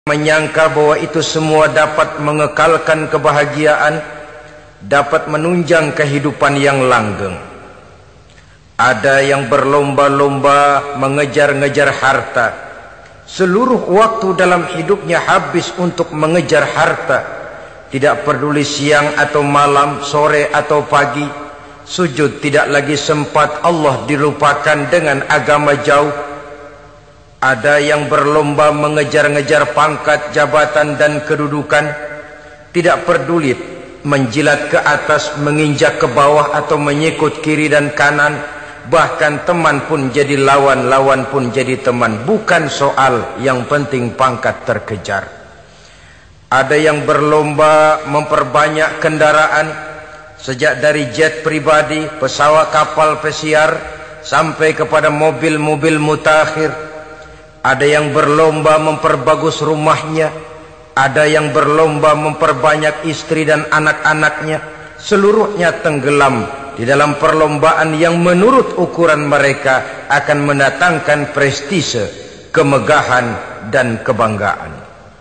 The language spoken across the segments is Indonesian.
menyangka bahwa itu semua dapat mengekalkan kebahagiaan, dapat menunjang kehidupan yang langgeng. Ada yang berlomba-lomba mengejar-ngejar harta. Seluruh waktu dalam hidupnya habis untuk mengejar harta. Tidak peduli siang atau malam, sore atau pagi. Sujud tidak lagi sempat, Allah dilupakan dengan agama jauh. Ada yang berlomba mengejar-ngejar pangkat, jabatan dan kedudukan. Tidak peduli menjilat ke atas, menginjak ke bawah atau menyikut kiri dan kanan. Bahkan teman pun jadi lawan, lawan pun jadi teman. Bukan soal, yang penting pangkat terkejar. Ada yang berlomba memperbanyak kendaraan, sejak dari jet pribadi, pesawat kapal pesiar, sampai kepada mobil-mobil mutakhir. Ada yang berlomba memperbagus rumahnya. Ada yang berlomba memperbanyak istri dan anak-anaknya. Seluruhnya tenggelam di dalam perlombaan yang menurut ukuran mereka akan mendatangkan prestise, kemegahan dan kebanggaan.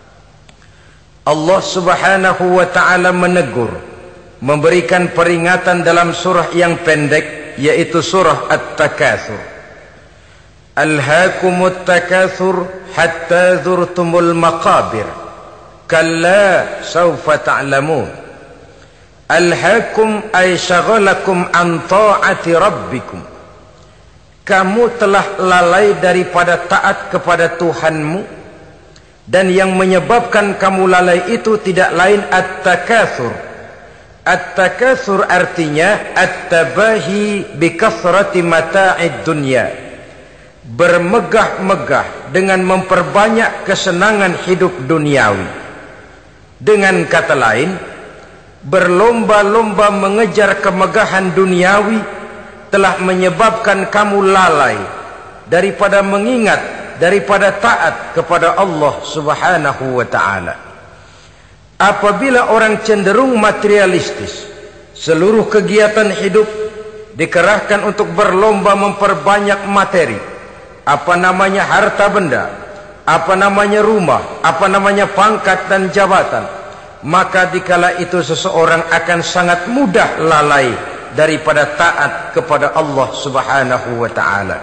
Allah subhanahu wa ta'ala menegur, memberikan peringatan dalam surah yang pendek, yaitu surah At-Takatsur. Alhaakumut takatsur hatta zurtumul maqabir kalla sawfa ta'lamun. Alhaakum ay syagalakum an ta'ati rabbikum. Kamu telah lalai daripada taat kepada Tuhanmu, dan yang menyebabkan kamu lalai itu tidak lain at-takatsur. At-takatsur artinya at-tabahi bi kathrati mata'id dunya. Bermegah-megah dengan memperbanyak kesenangan hidup duniawi. Dengan kata lain, berlomba-lomba mengejar kemegahan duniawi telah menyebabkan kamu lalai daripada mengingat, daripada taat kepada Allah subhanahu wa ta'ala. Apabila orang cenderung materialistis, seluruh kegiatan hidup dikerahkan untuk berlomba memperbanyak materi. Apa namanya harta benda, apa namanya rumah, apa namanya pangkat dan jabatan. Maka dikala itu seseorang akan sangat mudah lalai daripada taat kepada Allah subhanahu wa ta'ala.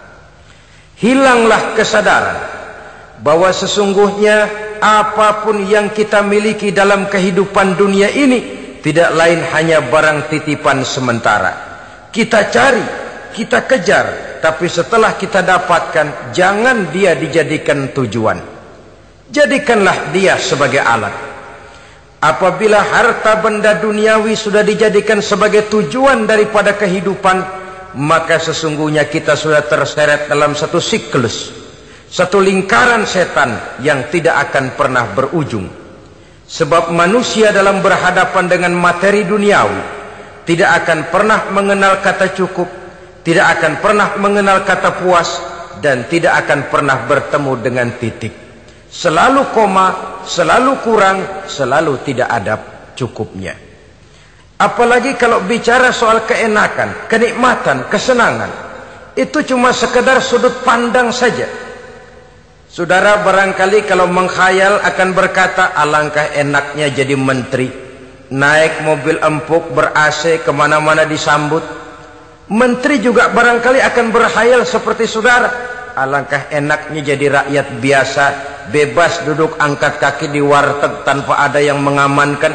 Hilanglah kesadaran bahwa sesungguhnya apapun yang kita miliki dalam kehidupan dunia ini tidak lain hanya barang titipan sementara. Kita cari, kita kejar, tapi setelah kita dapatkan, jangan dia dijadikan tujuan. Jadikanlah dia sebagai alat. Apabila harta benda duniawi sudah dijadikan sebagai tujuan daripada kehidupan, maka sesungguhnya kita sudah terseret dalam satu siklus, satu lingkaran setan yang tidak akan pernah berujung. Sebab manusia dalam berhadapan dengan materi duniawi tidak akan pernah mengenal kata cukup, tidak akan pernah mengenal kata puas, dan tidak akan pernah bertemu dengan titik. Selalu koma, selalu kurang, selalu tidak ada cukupnya. Apalagi kalau bicara soal keenakan, kenikmatan, kesenangan, itu cuma sekedar sudut pandang saja. Saudara barangkali kalau menghayal akan berkata, alangkah enaknya jadi menteri, naik mobil empuk ber-AC, kemana-mana disambut. Menteri juga barangkali akan berhayal seperti saudara, alangkah enaknya jadi rakyat biasa, bebas duduk angkat kaki di warteg tanpa ada yang mengamankan,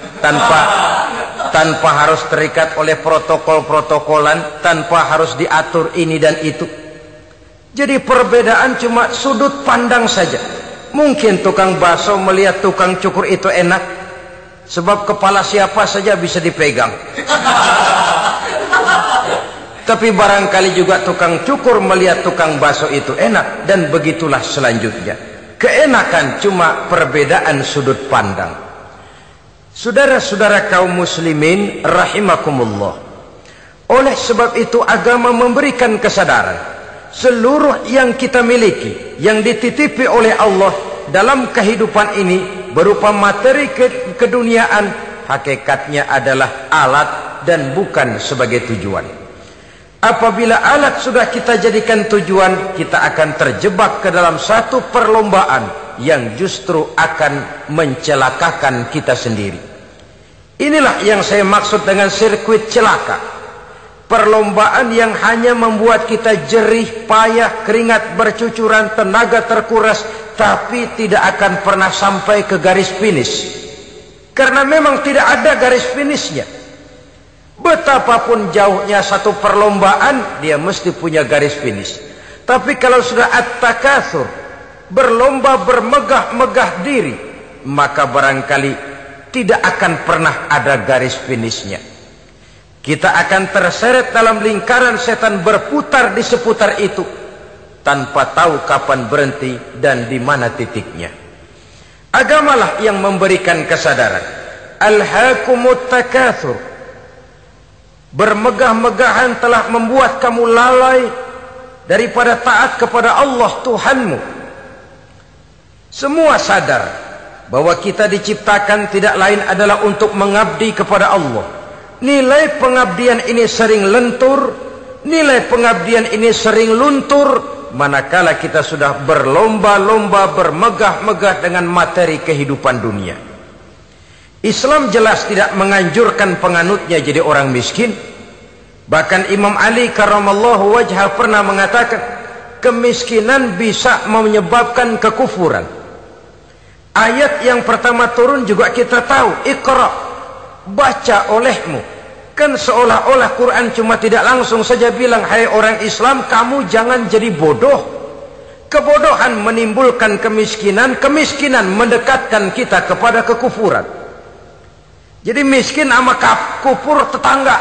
tanpa harus terikat oleh protokol-protokolan, tanpa harus diatur ini dan itu. Jadi perbedaan cuma sudut pandang saja. Mungkin tukang bakso melihat tukang cukur itu enak, sebab kepala siapa saja bisa dipegang. Tapi barangkali juga tukang cukur melihat tukang bakso itu enak, dan begitulah selanjutnya. Keenakan cuma perbedaan sudut pandang. Saudara-saudara kaum muslimin rahimakumullah. Oleh sebab itu agama memberikan kesadaran, seluruh yang kita miliki, yang dititipi oleh Allah dalam kehidupan ini berupa materi keduniaan, hakikatnya adalah alat dan bukan sebagai tujuan. Apabila alat sudah kita jadikan tujuan, kita akan terjebak ke dalam satu perlombaan yang justru akan mencelakakan kita sendiri. Inilah yang saya maksud dengan sirkuit celaka. Perlombaan yang hanya membuat kita jerih, payah, keringat bercucuran, tenaga terkuras, tapi tidak akan pernah sampai ke garis finish. Karena memang tidak ada garis finishnya. Betapapun jauhnya satu perlombaan, dia mesti punya garis finish. Tapi kalau sudah at-takatsur, berlomba bermegah-megah diri, maka barangkali tidak akan pernah ada garis finishnya. Kita akan terseret dalam lingkaran setan, berputar di seputar itu tanpa tahu kapan berhenti dan di mana titiknya. Agamalah yang memberikan kesadaran. Alhaakumut takatsur. Bermegah-megahan telah membuat kamu lalai daripada taat kepada Allah Tuhanmu. Semua sadar bahwa kita diciptakan tidak lain adalah untuk mengabdi kepada Allah. Nilai pengabdian ini sering lentur, nilai pengabdian ini sering luntur, manakala kita sudah berlomba-lomba bermegah-megah dengan materi kehidupan dunia. Islam jelas tidak menganjurkan penganutnya jadi orang miskin. Bahkan Imam Ali karramallahu wajhah pernah mengatakan, kemiskinan bisa menyebabkan kekufuran. Ayat yang pertama turun juga kita tahu, Iqra, baca olehmu. Kan seolah-olah Quran cuma tidak langsung saja bilang, hai orang Islam, kamu jangan jadi bodoh. Kebodohan menimbulkan kemiskinan, kemiskinan mendekatkan kita kepada kekufuran. Jadi miskin sama kufur tetangga.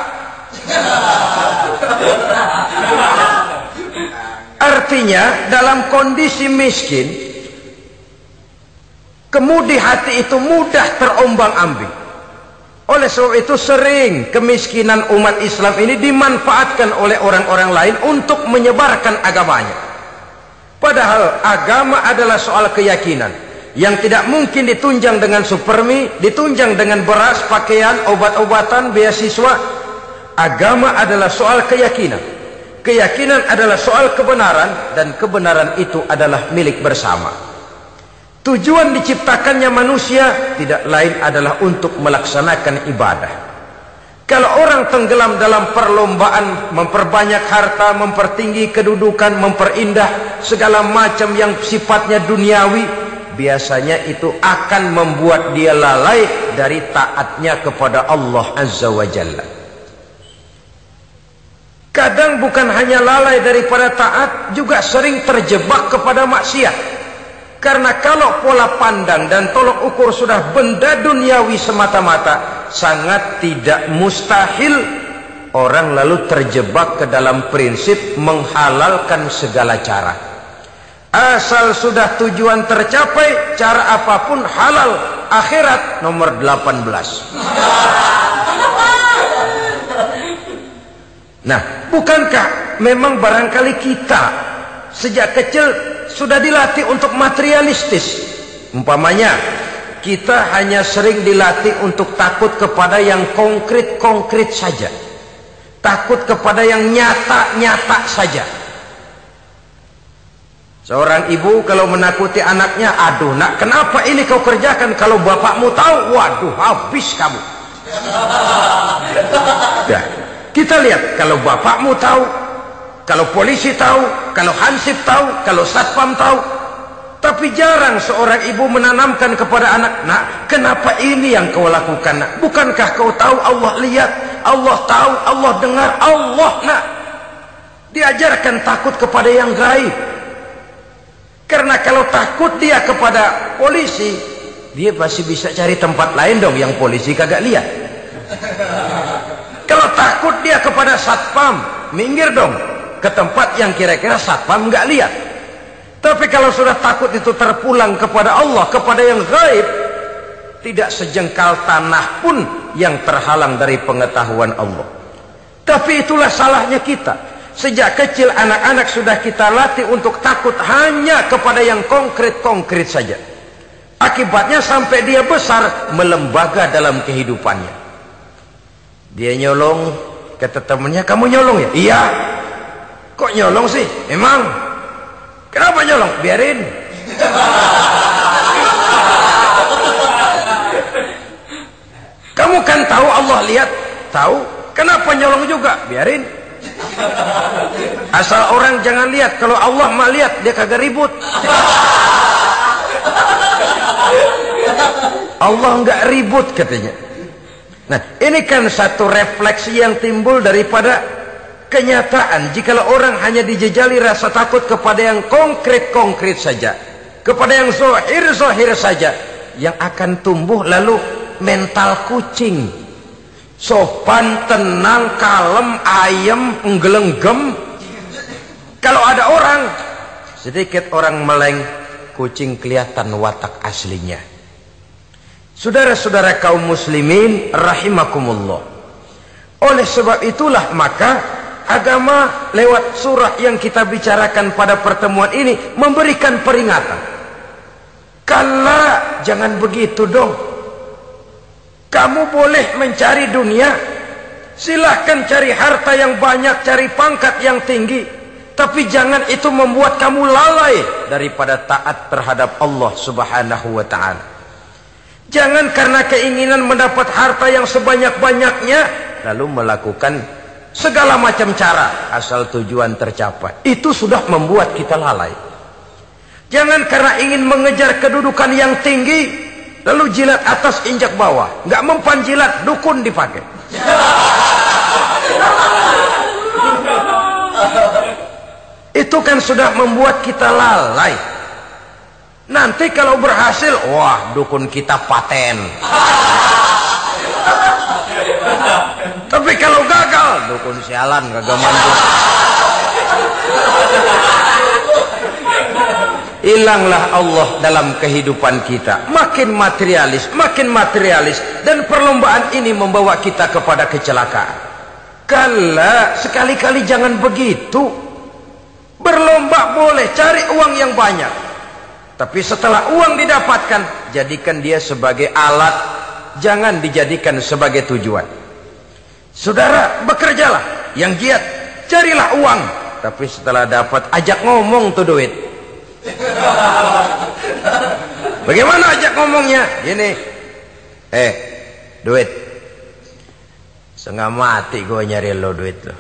Artinya dalam kondisi miskin, kemudi hati itu mudah terombang-ambing. Oleh sebab itu sering kemiskinan umat Islam ini dimanfaatkan oleh orang-orang lain untuk menyebarkan agamanya. Padahal agama adalah soal keyakinan yang tidak mungkin ditunjang dengan supermi, ditunjang dengan beras, pakaian, obat-obatan, beasiswa. Agama adalah soal keyakinan. Keyakinan adalah soal kebenaran, dan kebenaran itu adalah milik bersama. Tujuan diciptakannya manusia tidak lain adalah untuk melaksanakan ibadah. Kalau orang tenggelam dalam perlombaan memperbanyak harta, mempertinggi kedudukan, memperindah segala macam yang sifatnya duniawi, biasanya itu akan membuat dia lalai dari taatnya kepada Allah Azza wa Jalla. Kadang bukan hanya lalai daripada taat, juga sering terjebak kepada maksiat. Karena kalau pola pandang dan tolok ukur sudah benda duniawi semata-mata, sangat tidak mustahil orang lalu terjebak ke dalam prinsip menghalalkan segala cara. Asal sudah tujuan tercapai, cara apapun halal. Akhirat nomor 18. Nah, bukankah memang barangkali kita sejak kecil sudah dilatih untuk materialistis? Umpamanya, kita hanya sering dilatih untuk takut kepada yang konkret-konkret saja. Takut kepada yang nyata-nyata saja. Seorang ibu kalau menakuti anaknya, aduh nak, kenapa ini kau kerjakan? Kalau bapakmu tahu, waduh, habis kamu. Ya, kita lihat, kalau bapakmu tahu, kalau polisi tahu, kalau hansip tahu, kalau satpam tahu. Tapi jarang seorang ibu menanamkan kepada anak, nak, kenapa ini yang kau lakukan, nak? Bukankah kau tahu Allah lihat, Allah tahu, Allah dengar, Allah, nak? Diajarkan takut kepada yang gaib. Karena kalau takut dia kepada polisi, dia pasti bisa cari tempat lain dong yang polisi kagak lihat. Kalau takut dia kepada satpam, minggir dong ke tempat yang kira-kira satpam nggak lihat. Tapi kalau sudah takut itu terpulang kepada Allah, kepada yang gaib, tidak sejengkal tanah pun yang terhalang dari pengetahuan Allah. Tapi itulah salahnya kita. Sejak kecil anak-anak sudah kita latih untuk takut hanya kepada yang konkret-konkret saja. Akibatnya sampai dia besar melembaga dalam kehidupannya. Dia nyolong, kata temannya, kamu nyolong ya? Iya. Kok nyolong sih? Emang? Kenapa nyolong? Biarin. lihat? Tahu. Kenapa nyolong juga? Biarin. Asal orang jangan lihat. Kalau Allah mah lihat, dia kagak ribut. Allah nggak ribut katanya. Nah, ini kan satu refleksi yang timbul daripada kenyataan. Jikalau orang hanya dijejali rasa takut kepada yang konkret-konkret saja, kepada yang zohir-zohir saja, yang akan tumbuh lalu mental kucing. Sopan, tenang, kalem, ayem, nggelenggem. Kalau ada orang, sedikit orang meleng, kucing kelihatan watak aslinya. Saudara-saudara kaum muslimin rahimakumullah. Oleh sebab itulah maka agama lewat surah yang kita bicarakan pada pertemuan ini memberikan peringatan. Kala, jangan begitu dong. Kamu boleh mencari dunia, silahkan cari harta yang banyak, cari pangkat yang tinggi, tapi jangan itu membuat kamu lalai daripada taat terhadap Allah subhanahu wa ta'ala. Jangan karena keinginan mendapat harta yang sebanyak-banyaknya lalu melakukan segala macam cara asal tujuan tercapai. Itu sudah membuat kita lalai. Jangan karena ingin mengejar kedudukan yang tinggi lalu jilat atas injak bawah. Nggak mempan jilat, dukun dipakai. Itu kan sudah membuat kita lalai. Nanti kalau berhasil, wah dukun kita paten. Tapi kalau gagal, dukun sialan kagak mampu. Hilanglah Allah dalam kehidupan kita. Makin materialis, dan perlombaan ini membawa kita kepada kecelakaan. Kala, sekali-kali jangan begitu. Berlomba boleh, cari uang yang banyak. Tapi setelah uang didapatkan, jadikan dia sebagai alat, jangan dijadikan sebagai tujuan. Saudara, bekerjalah yang giat, carilah uang, tapi setelah dapat ajak ngomong tuh duit. Bagaimana ajak ngomongnya? Gini, duit, setengah mati gue nyari lo duit lo.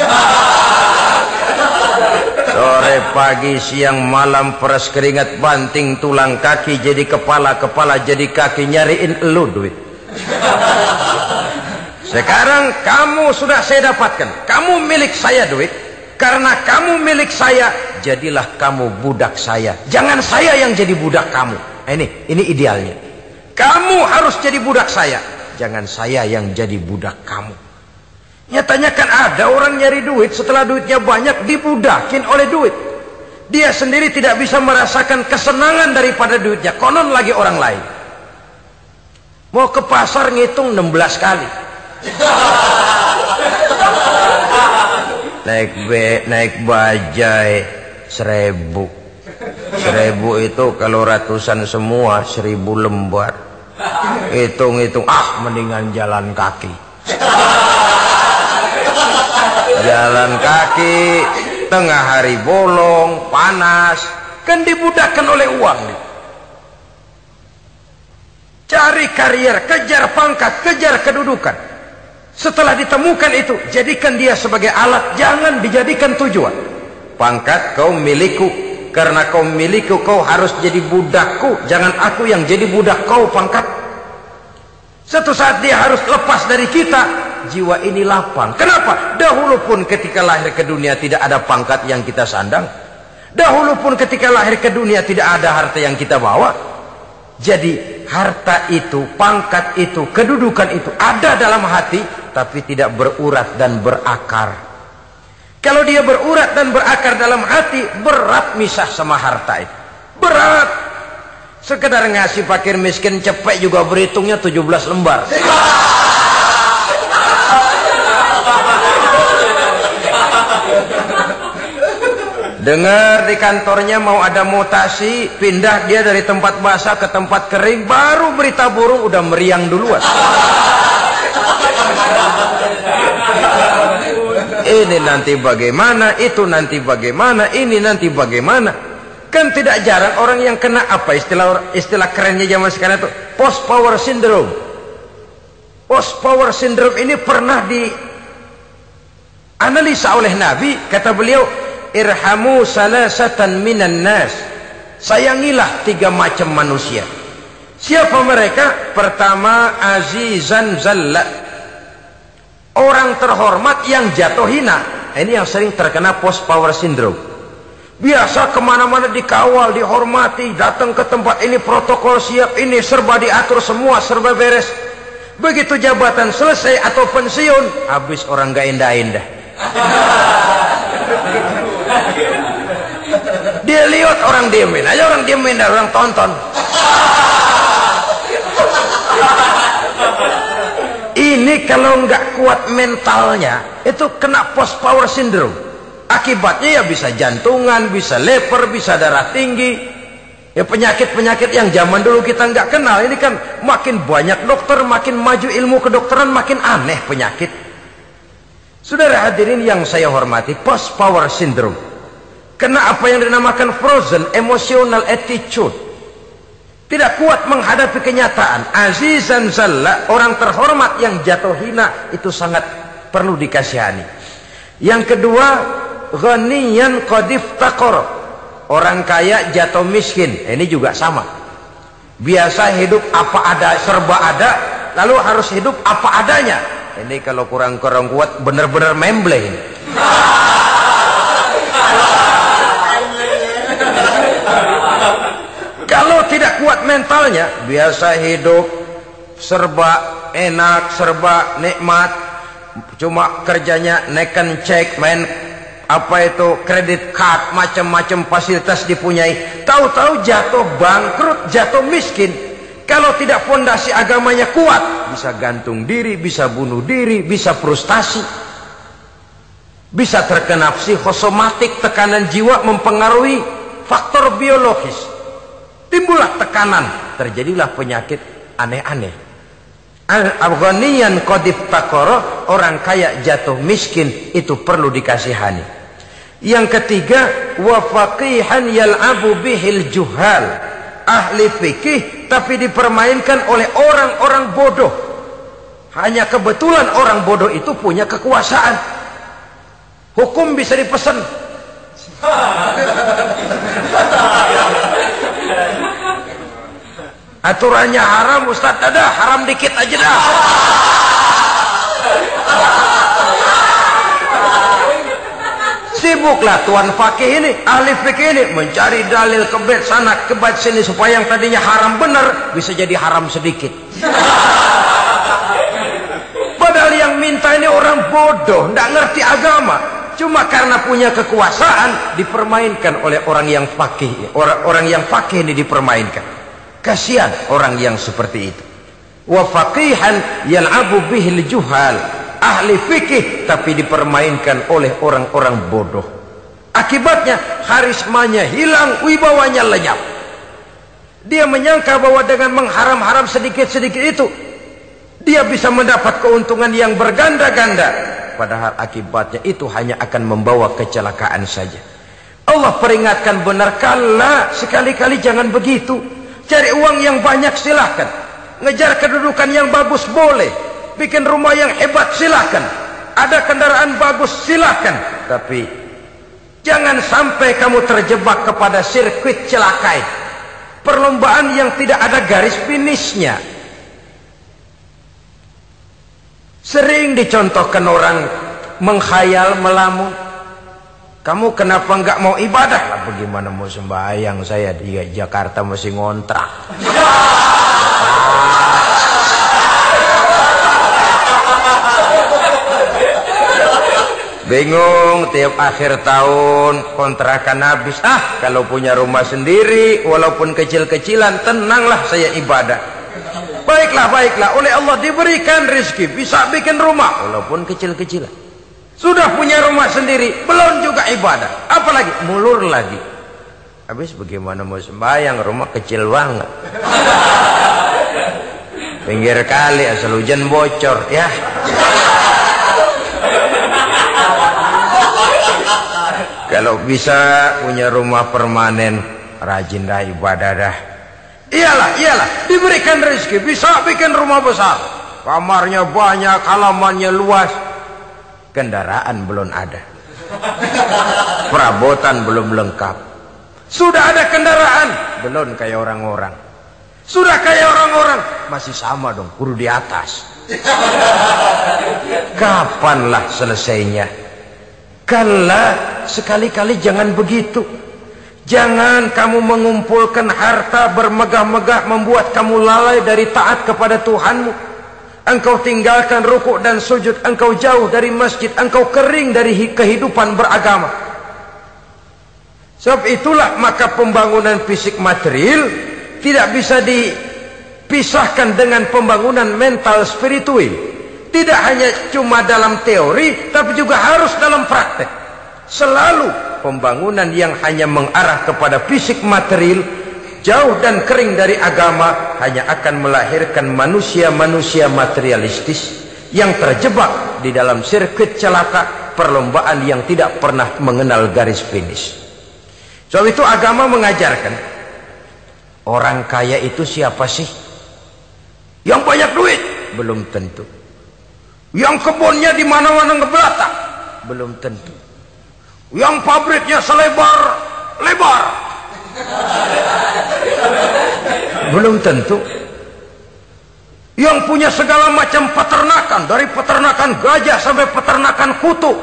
Sore, pagi, siang, malam, peras keringat, banting tulang kaki, jadi kepala, kepala jadi kaki, nyariin elu duit. Sekarang kamu sudah saya dapatkan, kamu milik saya duit. Karena kamu milik saya, jadilah kamu budak saya. Jangan saya yang jadi budak kamu. Ini idealnya. Kamu harus jadi budak saya, jangan saya yang jadi budak kamu. Nyatanya kan ada orang nyari duit, setelah duitnya banyak dibudakin oleh duit. Dia sendiri tidak bisa merasakan kesenangan daripada duitnya, konon lagi orang lain. Mau ke pasar ngitung 16 kali. Naik bajai 1000. 1000 itu kalau ratusan semua 1000 lembar. Hitung-hitung, mendingan jalan kaki. Jalan kaki, tengah hari bolong, panas, kan dibudakkan oleh uang. Cari karier, kejar pangkat, kejar kedudukan. Setelah ditemukan itu, jadikan dia sebagai alat, jangan dijadikan tujuan. Pangkat kau milikku, karena kau milikku kau harus jadi budakku, jangan aku yang jadi budak kau pangkat. Suatu saat dia harus lepas dari kita, jiwa ini lapang. Kenapa? Dahulu pun ketika lahir ke dunia tidak ada pangkat yang kita sandang. Dahulu pun ketika lahir ke dunia tidak ada harta yang kita bawa. Jadi harta itu, pangkat itu, kedudukan itu ada dalam hati, tapi tidak berurat dan berakar. Kalau dia berurat dan berakar dalam hati, berat misah sama harta itu. Berat. Sekedar ngasih fakir miskin cepet juga berhitungnya 17 lembar. Dengar di kantornya mau ada mutasi, pindah dia dari tempat basah ke tempat kering, baru berita burung udah meriang duluan. Ini nanti bagaimana, itu nanti bagaimana, ini nanti bagaimana. Kan tidak jarang orang yang kena apa istilah kerennya zaman sekarang itu post power syndrome. Post power syndrome ini pernah dianalisa oleh Nabi. Kata beliau, irhamu salasatan minan nas, sayangilah 3 macam manusia. Siapa mereka? Pertama, azizan zalla, orang terhormat yang jatuh hina. Ini yang sering terkena post power syndrome. Biasa kemana-mana dikawal, dihormati, datang ke tempat ini protokol siap, ini serba diatur, semua serba beres. Begitu jabatan selesai atau pensiun, habis orang gak indah-indah. Dia lihat orang diemin aja, orang diemin dan orang tonton. Ini kalau nggak kuat mentalnya, itu kena post power syndrome. Akibatnya ya bisa jantungan, bisa leper, bisa darah tinggi. Ya penyakit-penyakit yang zaman dulu kita nggak kenal. Ini kan makin banyak dokter, makin maju ilmu kedokteran, makin aneh penyakit. Saudara hadirin yang saya hormati, post power syndrome kena apa yang dinamakan frozen emotional attitude. Tidak kuat menghadapi kenyataan. Azizan zalla, orang terhormat yang jatuh hina, itu sangat perlu dikasihani. Yang kedua, ghaniyan qad iftaqara, orang kaya jatuh miskin. Ini juga sama. Biasa hidup apa ada, serba ada, lalu harus hidup apa adanya. Ini kalau kurang-kurang kuat, benar-benar memble ini. Kalau tidak kuat mentalnya, biasa hidup serba enak, serba nikmat, cuma kerjanya neken cek, main apa itu kredit card, macam-macam fasilitas dipunyai. Tahu-tahu jatuh bangkrut, jatuh miskin. Kalau tidak fondasi agamanya kuat, bisa gantung diri, bisa bunuh diri, bisa frustasi, bisa terkena psikosomatik, tekanan jiwa mempengaruhi faktor biologis. Timbullah tekanan, terjadilah penyakit aneh-aneh. Al-ghaniyan qad iftaqara, orang kaya jatuh miskin, itu perlu dikasihani. Yang ketiga, wa faqihan yal'abu bihil juhal, ahli fikih tapi dipermainkan oleh orang-orang bodoh. Hanya kebetulan orang bodoh itu punya kekuasaan. Hukum bisa dipesan. Aturannya haram, Ustaz, ada haram dikit aja dah. Sibuklah tuan fakih ini, ahli fikih ini, mencari dalil kebet sana kebet sini supaya yang tadinya haram benar bisa jadi haram sedikit. Padahal yang minta ini orang bodoh, tidak ngerti agama, cuma karena punya kekuasaan dipermainkan oleh orang yang fakih. Orang yang fakih ini dipermainkan. Kasihan orang yang seperti itu. Wa faqihan yal'abu bihil juhal, ahli fikih tapi dipermainkan oleh orang-orang bodoh. Akibatnya karismanya hilang, wibawanya lenyap. Dia menyangka bahwa dengan mengharam-haram sedikit-sedikit itu dia bisa mendapat keuntungan yang berganda-ganda, padahal akibatnya itu hanya akan membawa kecelakaan saja. Allah peringatkan benar, kala, sekali-kali jangan begitu. Cari uang yang banyak silahkan, ngejar kedudukan yang bagus boleh, bikin rumah yang hebat silahkan, ada kendaraan bagus silahkan, tapi jangan sampai kamu terjebak kepada sirkuit celakai, perlombaan yang tidak ada garis finishnya. Sering dicontohkan orang menghayal, melamun. Kamu kenapa nggak mau ibadah? Lah bagaimana mau sembahyang, saya di Jakarta masih ngontrak. Bingung, tiap akhir tahun kontrakan habis. Kalau punya rumah sendiri walaupun kecil-kecilan, tenanglah saya ibadah. Baiklah, oleh Allah diberikan rezeki, bisa bikin rumah walaupun kecil-kecilan. Sudah punya rumah sendiri, belum juga ibadah, apalagi mulur lagi. Habis bagaimana mau sembahyang, rumah kecil banget, pinggir kali, asal hujan bocor ya. Kalau bisa punya rumah permanen, rajin dah ibadah dah. Iyalah, diberikan rezeki, bisa bikin rumah besar. kamarnya banyak, halamannya luas. Kendaraan belum ada, perabotan belum lengkap. Sudah ada kendaraan, belum kayak orang-orang. Sudah kayak orang-orang, masih sama dong, kudu di atas. Kapanlah selesainya? Kala, sekali-kali jangan begitu. Jangan kamu mengumpulkan harta bermegah-megah membuat kamu lalai dari taat kepada Tuhanmu. Engkau tinggalkan rukuk dan sujud, engkau jauh dari masjid, engkau kering dari kehidupan beragama. Sebab itulah maka pembangunan fisik material tidak bisa dipisahkan dengan pembangunan mental spiritual. Tidak hanya cuma dalam teori, tapi juga harus dalam praktek. Selalu pembangunan yang hanya mengarah kepada fisik material, jauh dan kering dari agama, hanya akan melahirkan manusia-manusia materialistis yang terjebak di dalam sirkuit celaka perlombaan yang tidak pernah mengenal garis finish. Sebab itu agama mengajarkan, orang kaya itu siapa sih? Yang banyak duit? Belum tentu. Yang kebunnya di mana-mana ngebelatak? Belum tentu. Yang pabriknya selebar-lebar? Belum tentu. Yang punya segala macam peternakan, dari peternakan gajah sampai peternakan kutu?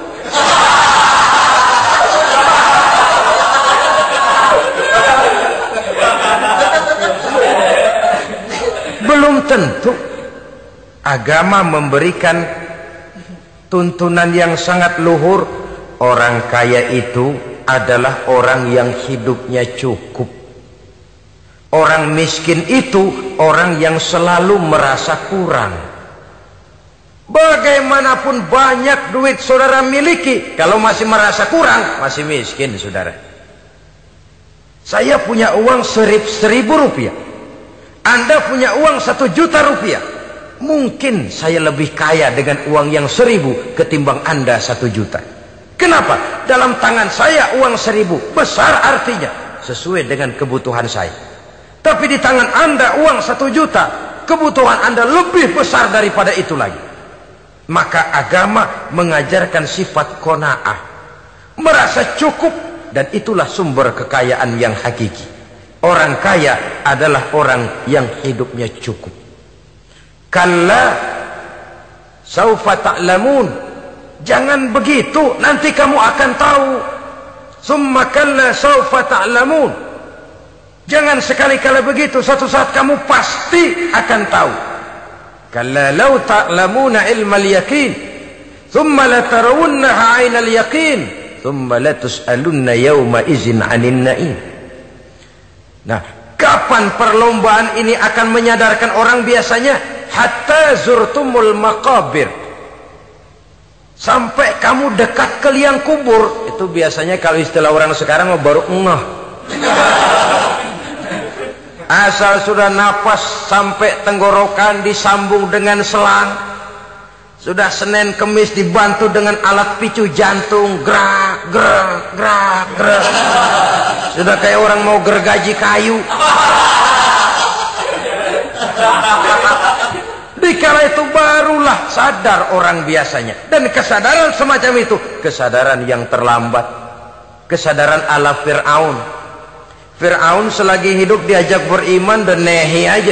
Belum tentu. Agama memberikan tuntunan yang sangat luhur. Orang kaya itu adalah orang yang hidupnya cukup. Orang miskin itu orang yang selalu merasa kurang. Bagaimanapun banyak duit saudara miliki, kalau masih merasa kurang, masih miskin saudara. Saya punya uang 1.000 rupiah, Anda punya uang 1 juta rupiah. Mungkin saya lebih kaya dengan uang yang 1.000 ketimbang Anda 1 juta. Kenapa? Dalam tangan saya uang 1.000 besar, artinya sesuai dengan kebutuhan saya. Tapi di tangan Anda uang 1 juta, kebutuhan Anda lebih besar daripada itu lagi. Maka agama mengajarkan sifat qanaah, merasa cukup, dan itulah sumber kekayaan yang hakiki. Orang kaya adalah orang yang hidupnya cukup. Kalla saufa ta'lamun, jangan begitu, nanti kamu akan tahu. Summa kalla saufa ta'lamun, jangan sekali-kali begitu, suatu saat kamu pasti akan tahu. Kalla law ta'lamuna ilmal yaqin, thumma latarawunnaha 'ainal yaqin, thumma latus'alunna yawma idzin 'anin na'im. Nah, kapan perlombaan ini akan menyadarkan orang? Biasanya hatta zurtumul maqabir, sampai kamu dekat ke liang kubur. Itu biasanya kalau istilah orang sekarang baru ngeh. Asal sudah napas sampai tenggorokan disambung dengan selang, sudah Senin Kemis dibantu dengan alat picu jantung, gerak gerak gerak gerak, sudah kayak orang mau gergaji kayu. Dikala itu barulah sadar orang biasanya. Dan kesadaran semacam itu kesadaran yang terlambat, kesadaran ala Fir'aun. Fir'aun selagi hidup diajak beriman dan nehi aja.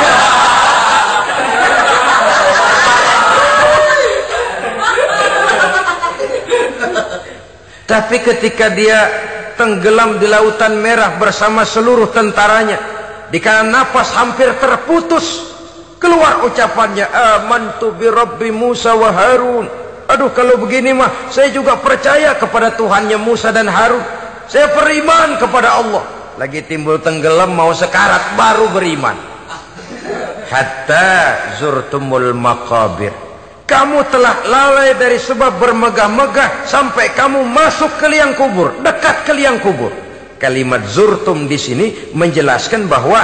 Tapi ketika dia tenggelam di lautan merah bersama seluruh tentaranya, dikala napas hampir terputus, keluar ucapannya, amantu bi Rabbi Musa wa Harun. Aduh, kalau begini mah saya juga percaya kepada Tuhannya Musa dan Harun. Saya beriman kepada Allah. Lagi timbul tenggelam mau sekarat baru beriman. Hatta zurtumul maqabir, kamu telah lalai dari sebab bermegah-megah sampai kamu masuk ke liang kubur, dekat ke liang kubur. Kalimat zurtum di sini menjelaskan bahwa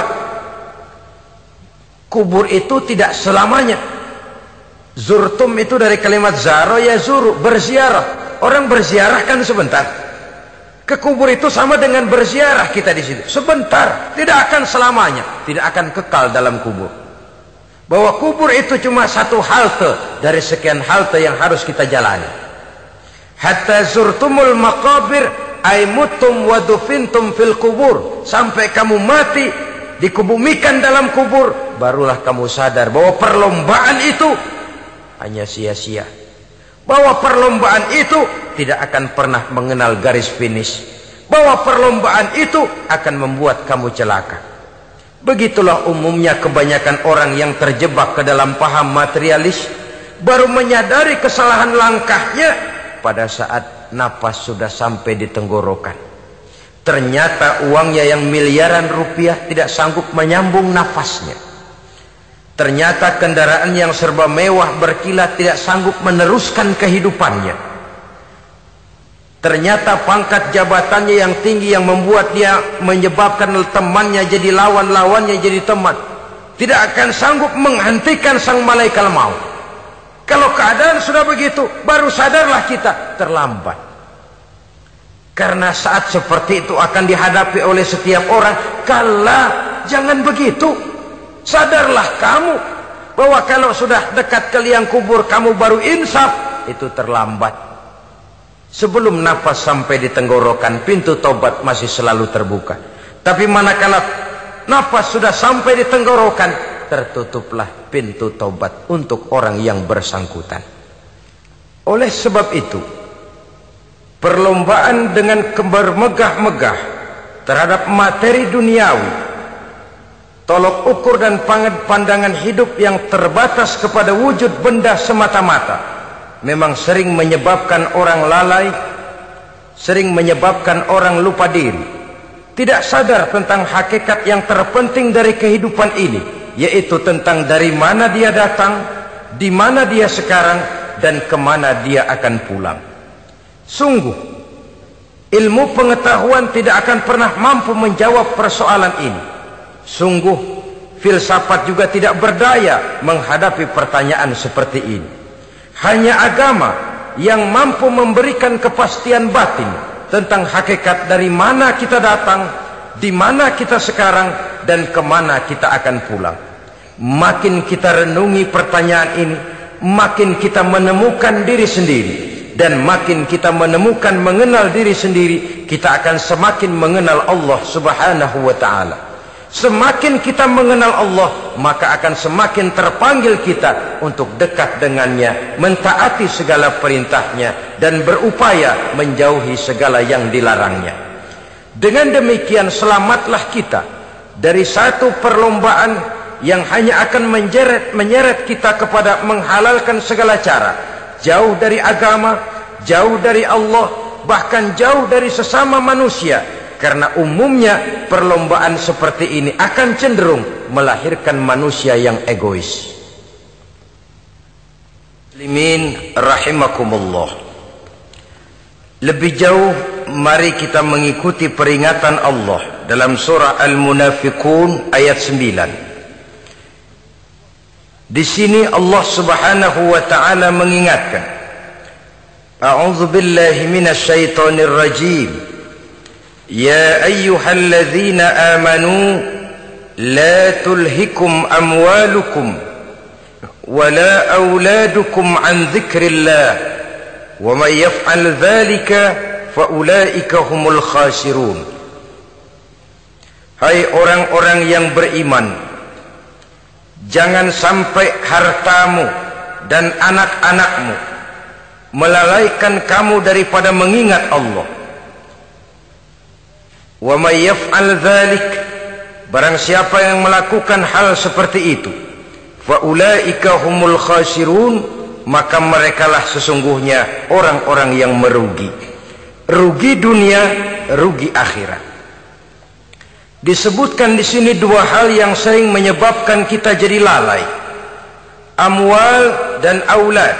kubur itu tidak selamanya. Zurtum itu dari kalimat zaro ya zuru, berziarah. Orang berziarah kan sebentar. Ke kubur itu sama dengan berziarah kita di situ. Sebentar, tidak akan selamanya, tidak akan kekal dalam kubur. bahwa kubur itu cuma satu halte dari sekian halte yang harus kita jalani. Hatta zurtumul maqabir ay mutum wa dufintum fil kubur, sampai kamu mati dikubumikan dalam kubur, barulah kamu sadar bahwa perlombaan itu hanya sia-sia, bahwa perlombaan itu tidak akan pernah mengenal garis finish, bahwa perlombaan itu akan membuat kamu celaka. Begitulah umumnya kebanyakan orang yang terjebak ke dalam paham materialis, baru menyadari kesalahan langkahnya pada saat napas sudah sampai di tenggorokan. Ternyata uangnya yang miliaran rupiah tidak sanggup menyambung nafasnya. Ternyata kendaraan yang serba mewah berkilat tidak sanggup meneruskan kehidupannya. Ternyata pangkat jabatannya yang tinggi yang membuat dia menyebabkan temannya jadi lawan, lawannya jadi teman, tidak akan sanggup menghentikan sang malaikat maut. Kalau keadaan sudah begitu, baru sadarlah kita terlambat. Karena saat seperti itu akan dihadapi oleh setiap orang. Kala, jangan begitu. Sadarlah kamu bahwa kalau sudah dekat ke liang kubur kamu baru insaf, itu terlambat. Sebelum nafas sampai di tenggorokan, pintu taubat masih selalu terbuka. Tapi manakala nafas sudah sampai di tenggorokan, tertutuplah pintu taubat untuk orang yang bersangkutan. Oleh sebab itu, perlombaan dengan bermegah-megah terhadap materi duniawi, tolok ukur dan pandangan hidup yang terbatas kepada wujud benda semata-mata, memang sering menyebabkan orang lalai, sering menyebabkan orang lupa diri, tidak sadar tentang hakikat yang terpenting dari kehidupan ini, yaitu tentang dari mana dia datang, di mana dia sekarang, dan kemana dia akan pulang. Sungguh, ilmu pengetahuan tidak akan pernah mampu menjawab persoalan ini. Sungguh, filsafat juga tidak berdaya menghadapi pertanyaan seperti ini. Hanya agama yang mampu memberikan kepastian batin tentang hakikat dari mana kita datang, di mana kita sekarang, dan kemana kita akan pulang. Makin kita renungi pertanyaan ini, makin kita menemukan diri sendiri. Dan makin kita menemukan mengenal diri sendiri, kita akan semakin mengenal Allah Subhanahu wa ta'ala. Semakin kita mengenal Allah, maka akan semakin terpanggil kita untuk dekat dengannya, mentaati segala perintahnya, dan berupaya menjauhi segala yang dilarangnya. Dengan demikian selamatlah kita dari satu perlombaan yang hanya akan menyeret kita kepada menghalalkan segala cara, jauh dari agama, jauh dari Allah, bahkan jauh dari sesama manusia. Karena umumnya perlombaan seperti ini akan cenderung melahirkan manusia yang egois. Muslimin rahimakumullah. Lebih jauh, mari kita mengikuti peringatan Allah dalam surah Al-Munafiqun ayat 9. Di sini Allah Subhanahu wa ta'ala mengingatkan, A'udzu billahi minasy syaithanir rajim. Ya ayyuhalladzina amanu la tulhikum amwalukum wala auladukum an dzikrillah wa may yaf'al dzalika fa ulaika humul khasirun. Hai orang-orang yang beriman, jangan sampai hartamu dan anak-anakmu melalaikan kamu daripada mengingat Allah. Wa may yaf'al dzalik, barang siapa yang melakukan hal seperti itu, fa ulaika humul khasirun, maka merekalah sesungguhnya orang-orang yang merugi. Rugi dunia, rugi akhirat. Disebutkan di sini dua hal yang sering menyebabkan kita jadi lalai. Amwal dan aulad.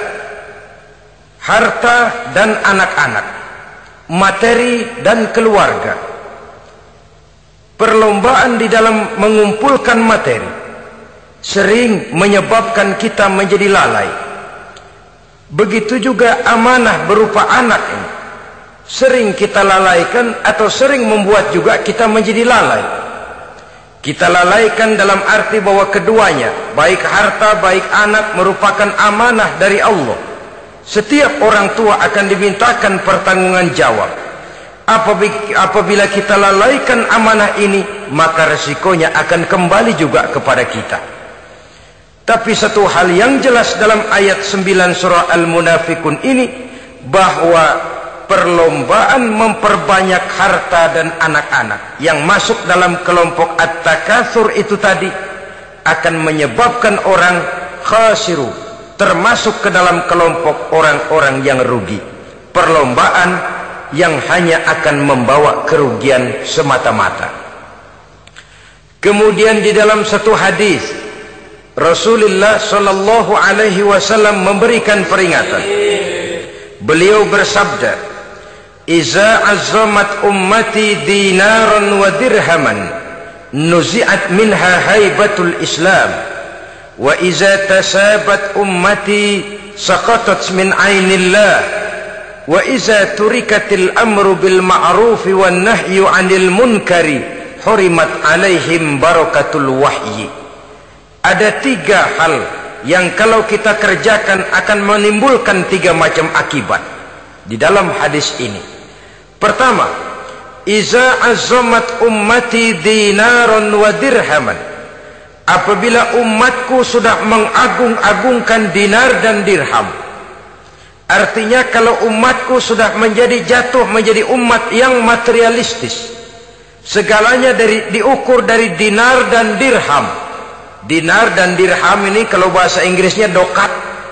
Harta dan anak-anak. Materi dan keluarga. Perlombaan di dalam mengumpulkan materi sering menyebabkan kita menjadi lalai. Begitu juga amanah berupa anak ini sering kita lalaikan atau sering membuat juga kita menjadi lalai. Kita lalaikan dalam arti bahwa keduanya, baik harta baik anak, merupakan amanah dari Allah. Setiap orang tua akan dimintakan pertanggungan jawab. Apabila kita lalaikan amanah ini, maka resikonya akan kembali juga kepada kita. Tapi satu hal yang jelas dalam ayat 9 surah Al-Munafikun ini, bahwa perlombaan memperbanyak harta dan anak-anak yang masuk dalam kelompok at-takatsur itu tadi akan menyebabkan orang khasiru, termasuk ke dalam kelompok orang-orang yang rugi. Perlombaan yang hanya akan membawa kerugian semata-mata. Kemudian di dalam satu hadis Rasulullah sallallahu alaihi wasallam memberikan peringatan. Beliau bersabda, "Iza azzamat ummati dinaran wa dirhaman, nuzi'at minha haibatul Islam, wa iza tasabat ummati saqatat min ainillah, wa iza turikatil amru bil ma'rufi wan nahyu 'anil munkari, hurimat 'alaihim barakatul wahyi." Ada tiga hal yang kalau kita kerjakan akan menimbulkan tiga macam akibat di dalam hadis ini. Pertama, iza azzamat ummati dinaran wa dirhaman. Apabila umatku sudah mengagung-agungkan dinar dan dirham. Artinya kalau umatku sudah jatuh menjadi umat yang materialistis. Segalanya diukur dari dinar dan dirham. Dinar dan dirham ini kalau bahasa Inggrisnya dokat.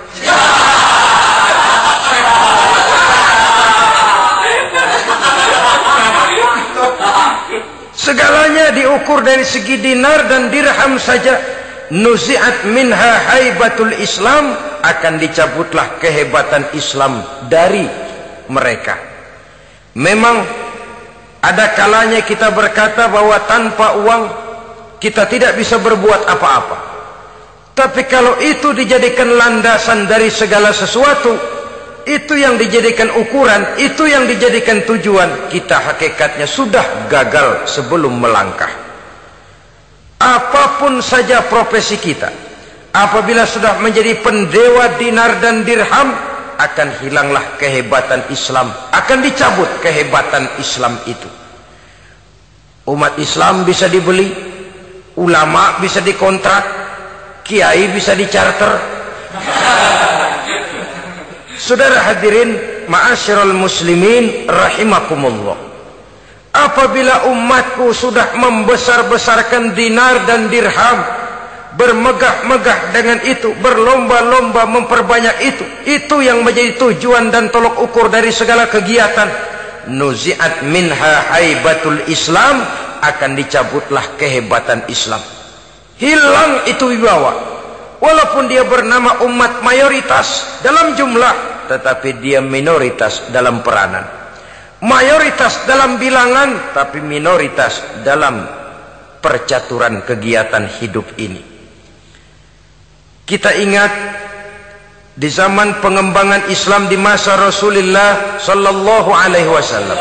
Segalanya diukur dari segi dinar dan dirham saja. Nuzi'at minha haibatul Islam, akan dicabutlah kehebatan Islam dari mereka. Memang ada kalanya kita berkata bahwa tanpa uang kita tidak bisa berbuat apa-apa. Tapi kalau itu dijadikan landasan dari segala sesuatu, itu yang dijadikan ukuran, itu yang dijadikan tujuan, kita hakikatnya sudah gagal sebelum melangkah. Apapun saja profesi kita, apabila sudah menjadi pendewa dinar dan dirham, akan hilanglah kehebatan Islam, akan dicabut kehebatan Islam itu. Umat Islam bisa dibeli, ulama bisa dikontrak, kiai bisa dicarter. Saudara hadirin ma'asyiral muslimin rahimakumullah, apabila umatku sudah membesar-besarkan dinar dan dirham, bermegah-megah dengan itu, berlomba-lomba memperbanyak itu yang menjadi tujuan dan tolok ukur dari segala kegiatan, nuzi'at minha haibatul Islam, akan dicabutlah kehebatan Islam. Hilang itu wibawa. Walaupun dia bernama umat mayoritas dalam jumlah, tetapi dia minoritas dalam peranan. Mayoritas dalam bilangan, tapi minoritas dalam percaturan kegiatan hidup ini. Kita ingat di zaman pengembangan Islam di masa Rasulullah sallallahu alaihi wasallam,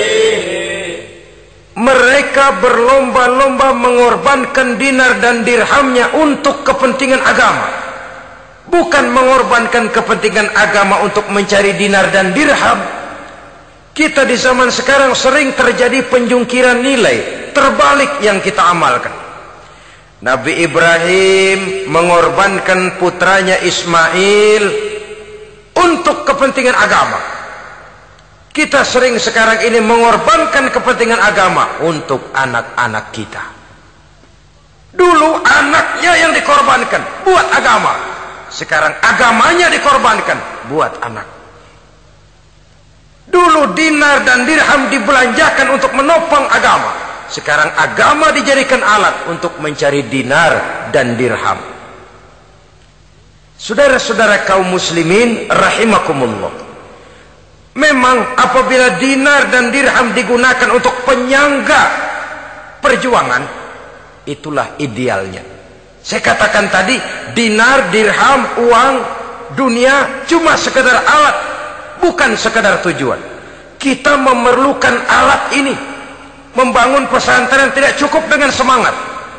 mereka berlomba-lomba mengorbankan dinar dan dirhamnya untuk kepentingan agama. Bukan mengorbankan kepentingan agama untuk mencari dinar dan dirham. Kita di zaman sekarang sering terjadi penjungkiran nilai, terbalik yang kita amalkan. Nabi Ibrahim mengorbankan putranya Ismail untuk kepentingan agama. Kita sering sekarang ini mengorbankan kepentingan agama untuk anak-anak kita. Dulu anaknya yang dikorbankan buat agama, sekarang agamanya dikorbankan buat anak. Dulu dinar dan dirham dibelanjakan untuk menopang agama, sekarang agama dijadikan alat untuk mencari dinar dan dirham. Saudara-saudara kaum muslimin rahimakumullah, memang apabila dinar dan dirham digunakan untuk penyangga perjuangan, itulah idealnya. Saya katakan tadi, dinar, dirham, uang, dunia cuma sekedar alat, bukan sekedar tujuan. Kita memerlukan alat ini. Membangun pesantren tidak cukup dengan semangat,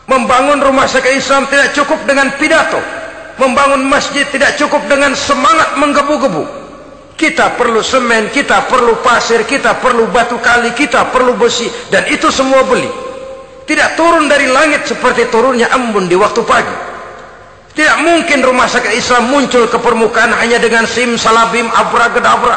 Membangun rumah sakit Islam tidak cukup dengan pidato. Membangun masjid tidak cukup dengan semangat menggebu-gebu. Kita perlu semen, kita perlu pasir, kita perlu batu kali, kita perlu besi, dan itu semua beli. Tidak turun dari langit seperti turunnya embun di waktu pagi. Tidak mungkin rumah sakit Islam muncul ke permukaan hanya dengan sim salabim abracadabra.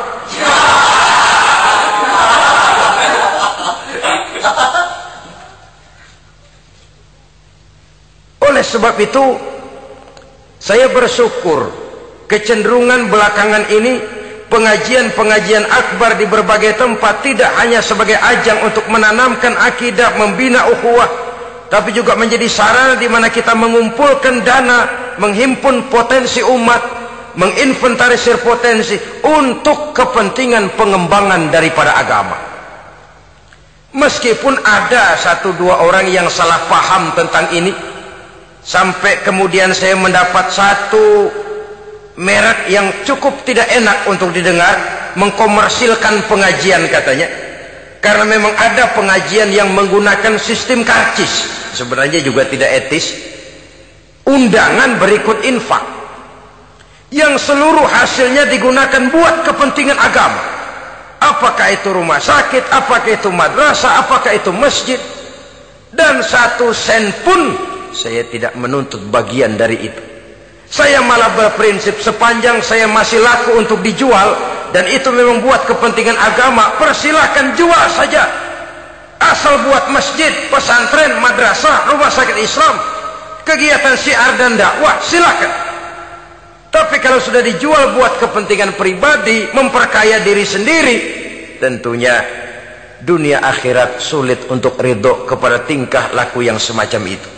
Oleh sebab itu, saya bersyukur kecenderungan belakangan ini pengajian-pengajian akbar di berbagai tempat tidak hanya sebagai ajang untuk menanamkan akidah, membina ukhuwah, tapi juga menjadi sarana di mana kita mengumpulkan dana, menghimpun potensi umat, menginventarisir potensi untuk kepentingan pengembangan daripada agama. Meskipun ada satu dua orang yang salah paham tentang ini, sampai kemudian saya mendapat satu merek yang cukup tidak enak untuk didengar, mengkomersilkan pengajian katanya, karena memang ada pengajian yang menggunakan sistem karcis, sebenarnya juga tidak etis. Undangan berikut infak yang seluruh hasilnya digunakan buat kepentingan agama, apakah itu rumah sakit, apakah itu madrasah, apakah itu masjid, dan 1 sen pun saya tidak menuntut bagian dari itu. Saya malah berprinsip sepanjang saya masih laku untuk dijual dan itu memang buat kepentingan agama, persilahkan jual saja, asal buat masjid, pesantren, madrasah, rumah sakit Islam, kegiatan syiar dan dakwah, silakan. Tapi kalau sudah dijual buat kepentingan pribadi, memperkaya diri sendiri, tentunya dunia akhirat sulit untuk ridho kepada tingkah laku yang semacam itu.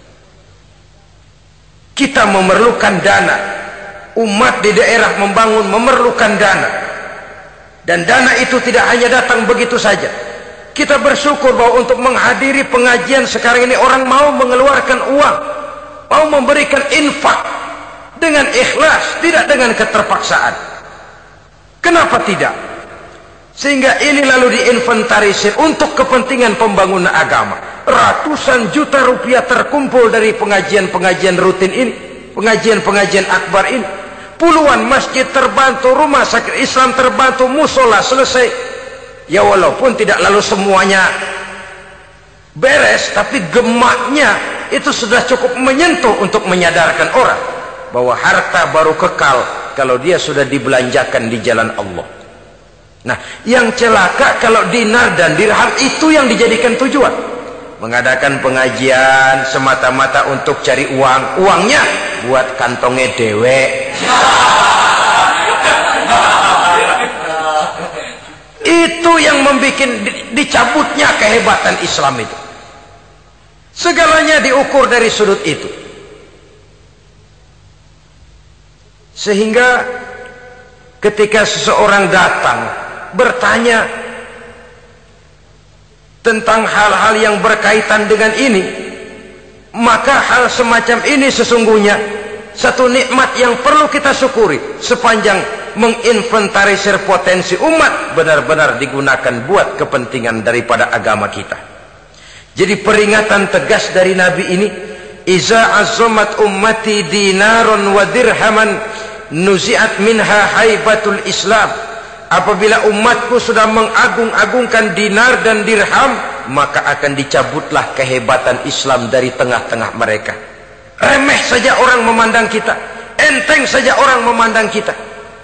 Kita memerlukan dana, umat di daerah membangun memerlukan dana, dan dana itu tidak hanya datang begitu saja. Kita bersyukur bahwa untuk menghadiri pengajian sekarang ini orang mau mengeluarkan uang, mau memberikan infak dengan ikhlas, tidak dengan keterpaksaan. Kenapa tidak? Sehingga ini lalu diinventarisir untuk kepentingan pembangunan agama. Ratusan juta rupiah terkumpul dari pengajian-pengajian rutin ini, pengajian-pengajian akbar ini. Puluhan masjid terbantu, rumah sakit Islam terbantu, musola selesai. Ya walaupun tidak lalu semuanya beres, tapi gemaknya itu sudah cukup menyentuh untuk menyadarkan orang bahwa harta baru kekal kalau dia sudah dibelanjakan di jalan Allah. Nah, yang celaka kalau dinar dan dirham itu yang dijadikan tujuan. Mengadakan pengajian semata-mata untuk cari uang, uangnya buat kantongnya dewe. Itu yang membuat dicabutnya kehebatan Islam itu. Segalanya diukur dari sudut itu. Sehingga ketika seseorang datang bertanya tentang hal-hal yang berkaitan dengan ini, maka hal semacam ini sesungguhnya satu nikmat yang perlu kita syukuri sepanjang menginventarisir potensi umat benar-benar digunakan buat kepentingan daripada agama kita. Jadi peringatan tegas dari Nabi ini, iza azzamat ummati dinaron wa dirhaman nuzi'at minha haibatul Islam. Apabila umatku sudah mengagung-agungkan dinar dan dirham, maka akan dicabutlah kehebatan Islam dari tengah-tengah mereka. Remeh saja orang memandang kita, enteng saja orang memandang kita.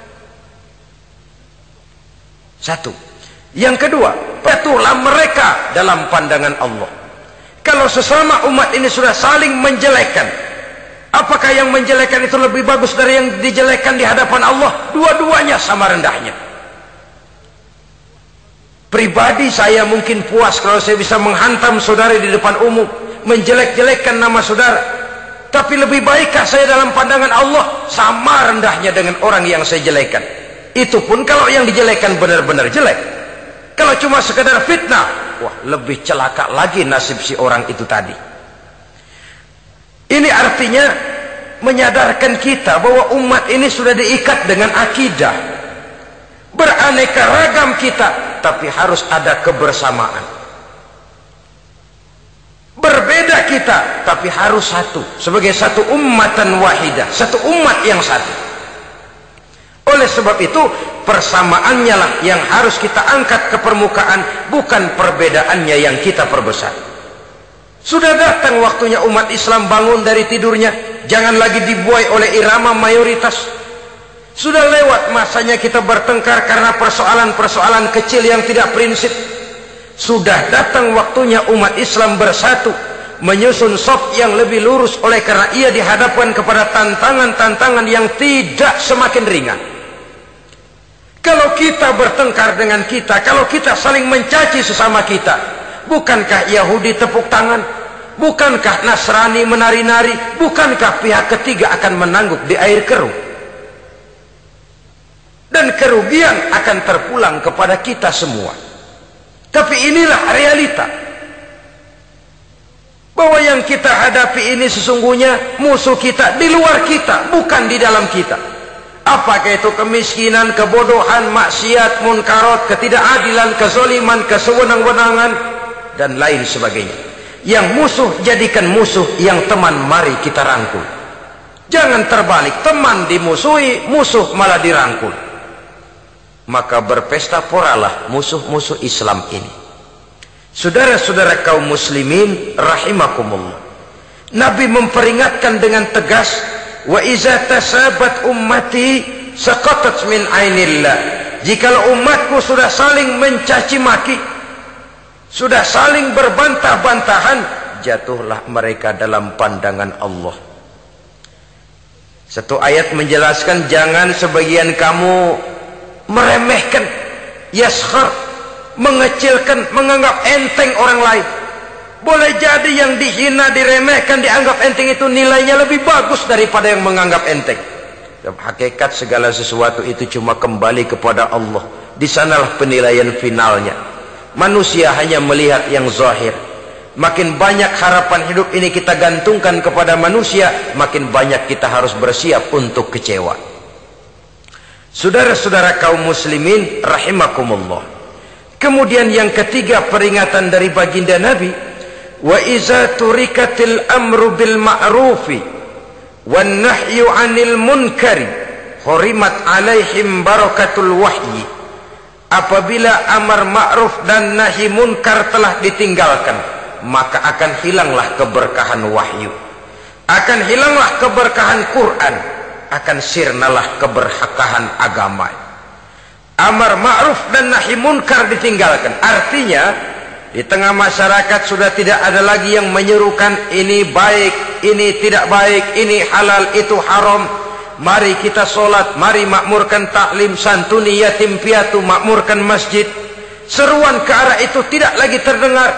Satu. Yang kedua, patuhlah mereka dalam pandangan Allah. Kalau sesama umat ini sudah saling menjelekkan, apakah yang menjelekkan itu lebih bagus dari yang dijelekkan di hadapan Allah? Dua-duanya sama rendahnya. Pribadi saya mungkin puas kalau saya bisa menghantam saudara di depan umum, menjelek-jelekkan nama saudara. Tapi lebih baikkah saya dalam pandangan Allah sama rendahnya dengan orang yang saya jelekkan? Itu pun kalau yang dijelekan benar-benar jelek. Kalau cuma sekedar fitnah, wah lebih celaka lagi nasib si orang itu tadi. Ini artinya menyadarkan kita bahwa umat ini sudah diikat dengan akidah. Beraneka ragam kita, tapi harus ada kebersamaan. Berbeda kita, tapi harus satu. Sebagai satu ummatan wahidah, satu umat yang satu. Oleh sebab itu, persamaannya lah yang harus kita angkat ke permukaan, bukan perbedaannya yang kita perbesar. Sudah datang waktunya umat Islam bangun dari tidurnya. Jangan lagi dibuai oleh irama mayoritas. Sudah lewat masanya kita bertengkar karena persoalan-persoalan kecil yang tidak prinsip. Sudah datang waktunya umat Islam bersatu, menyusun saf yang lebih lurus, oleh karena ia dihadapkan kepada tantangan-tantangan yang tidak semakin ringan. Kalau kita bertengkar dengan kita, kalau kita saling mencaci sesama kita, bukankah Yahudi tepuk tangan? Bukankah Nasrani menari-nari? Bukankah pihak ketiga akan menangguk di air keruh? Dan kerugian akan terpulang kepada kita semua. Tapi inilah realita, bahwa yang kita hadapi ini sesungguhnya musuh kita di luar kita, bukan di dalam kita. Apakah itu kemiskinan, kebodohan, maksiat, munkarat, ketidakadilan, kezaliman, kesewenang-wenangan, dan lain sebagainya. Yang musuh jadikan musuh, yang teman mari kita rangkul. Jangan terbalik, teman dimusuhi, musuh malah dirangkul. Maka berpesta poralah musuh-musuh Islam ini. Saudara-saudara kaum muslimin rahimakumullah, Nabi memperingatkan dengan tegas, wa iza tasabat ummati saqatat min ainillah. Jikalau umatku sudah saling mencaci maki, sudah saling berbantah-bantahan, jatuhlah mereka dalam pandangan Allah. Satu ayat menjelaskan, jangan sebagian kamu meremehkan, yaskhar, mengecilkan, menganggap enteng orang lain. Boleh jadi yang dihina, diremehkan, dianggap enteng itu nilainya lebih bagus daripada yang menganggap enteng. Hakikat segala sesuatu itu cuma kembali kepada Allah. Di sanalah penilaian finalnya. Manusia hanya melihat yang zahir. Makin banyak harapan hidup ini kita gantungkan kepada manusia, makin banyak kita harus bersiap untuk kecewa. Saudara-saudara kaum muslimin rahimakumullah. Kemudian yang ketiga peringatan dari baginda Nabi, wa iza turikatil amru bil ma'rufi wan nahyu 'anil munkari hurimat 'alaihim barakatul wahyi. Apabila amar ma'ruf dan nahi munkar telah ditinggalkan, maka akan hilanglah keberkahan wahyu, akan hilanglah keberkahan Quran, akan sirnalah keberkahan agama. Amar ma'ruf dan nahi munkar ditinggalkan, artinya di tengah masyarakat sudah tidak ada lagi yang menyerukan ini baik, ini tidak baik, ini halal, itu haram. Mari kita sholat, mari makmurkan taklim, santuni yatim piatu, makmurkan masjid. Seruan ke arah itu tidak lagi terdengar.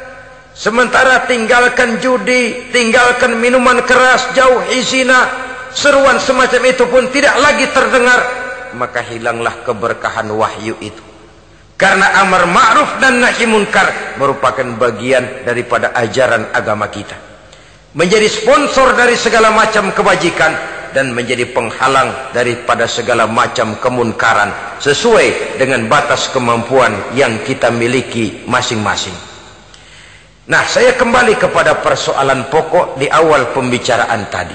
Sementara tinggalkan judi, tinggalkan minuman keras, jauhi zina, seruan semacam itu pun tidak lagi terdengar. Maka hilanglah keberkahan wahyu itu. Karena amar ma'ruf dan nahi munkar merupakan bagian daripada ajaran agama kita. Menjadi sponsor dari segala macam kebajikan dan menjadi penghalang daripada segala macam kemunkaran sesuai dengan batas kemampuan yang kita miliki masing-masing. Nah, saya kembali kepada persoalan pokok di awal pembicaraan tadi.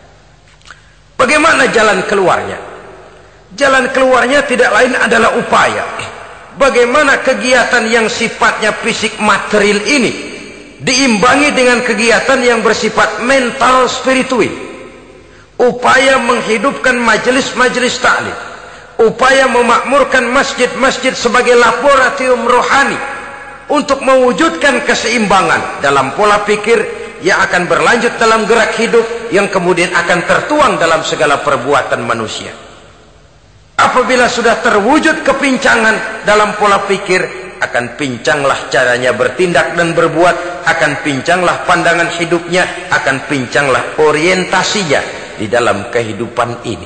Bagaimana jalan keluarnya? Jalan keluarnya tidak lain adalah upaya. Bagaimana kegiatan yang sifatnya fisik material ini diimbangi dengan kegiatan yang bersifat mental spiritual. Upaya menghidupkan majelis-majelis taklim, upaya memakmurkan masjid-masjid sebagai laboratorium rohani untuk mewujudkan keseimbangan dalam pola pikir yang akan berlanjut dalam gerak hidup yang kemudian akan tertuang dalam segala perbuatan manusia. Apabila sudah terwujud kepincangan dalam pola pikir, akan pincanglah caranya bertindak dan berbuat, akan pincanglah pandangan hidupnya, akan pincanglah orientasinya di dalam kehidupan ini.